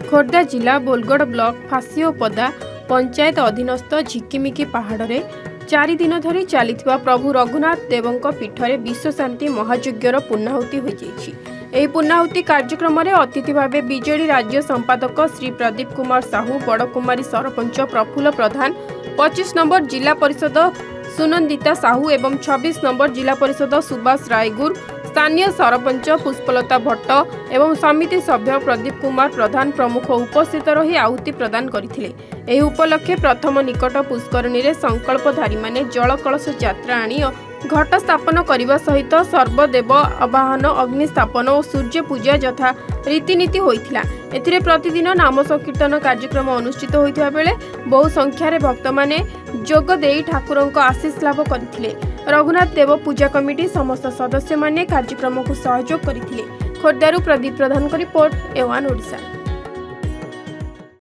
खोर्धा जिला बोलगड़ ब्लॉक फासियोपदा पंचायत अधीनस्थ झिकिमिकी पहाड़ में 4 दिन धरी चलता प्रभु रघुनाथ देवों पीठरे विश्व शांति महायज्ञर पूर्णाहुति हो जाएगी। पूर्णाहुति कार्यक्रम में अतिथि भाव बीजेडी राज्य संपादक श्री प्रदीप कुमार साहू, बड़कुमारी सरपंच प्रफुल्ल प्रधान, 25 नंबर जिला परिषद सुनंदिता साहू एवं 26 नंबर जिला परिषद सुभाष रायगुर, स्थानीय सरपंच पुष्पलता भट्ट एवं समिति सभ्य प्रदीप कुमार प्रधान प्रमुख उपस्थित रही आहुति प्रदान करथिले। एही उपलक्षे प्रथम निकट पुष्करणी रे संकल्पधारी माने जल कलश यात्रा आनी घट स्थापन करने सहित सर्वदेव आवाहन, अग्नि स्थापन और सूर्य पूजा यथा रीतिनीति होइथिला। एथिरे प्रतिदिन नाम संकीर्तन कार्यक्रम अनुष्ठित होइथिबा बेले बहु संख्यार भक्त माने जोग देई ठाकुरंक आशीष लाभ करथिले। रघुनाथ देव पूजा कमिटी समस्त सदस्य माने कार्यक्रम को सहयोग करथिले। खोर्धारू प्रदीप प्रधान को रिपोर्ट, A1 ओडिशा।